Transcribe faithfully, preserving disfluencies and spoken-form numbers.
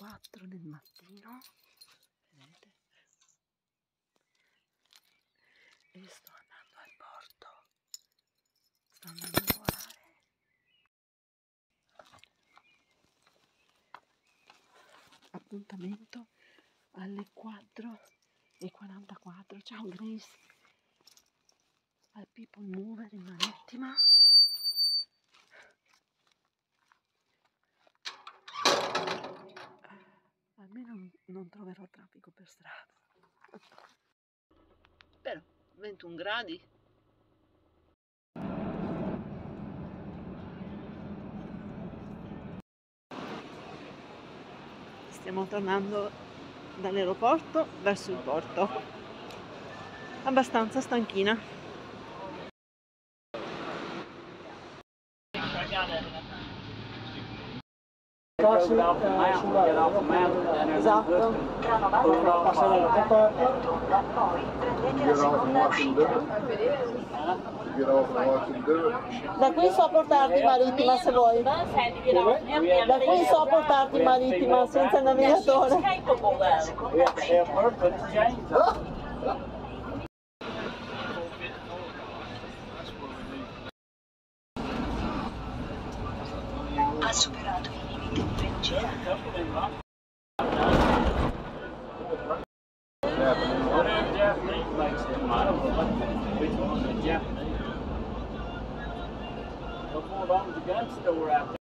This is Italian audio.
quattro del mattino, vedete? E sto andando al porto, sto andando a lavorare. Appuntamento alle quattro e quarantaquattro. Ciao Grace, al People Mover in marittima. Almeno non troverò traffico per strada. Però ventuno gradi. Stiamo tornando dall'aeroporto verso il porto. Abbastanza stanchina. Esatto. Passare la tappa. Da qui so portarti in marittima se vuoi. Da qui so portarti in marittima senza navigatore. Ha superato il limite di velocità. Whatever Japanese makes them, I don't know which one's a Japanese. Before I was a gun store out there.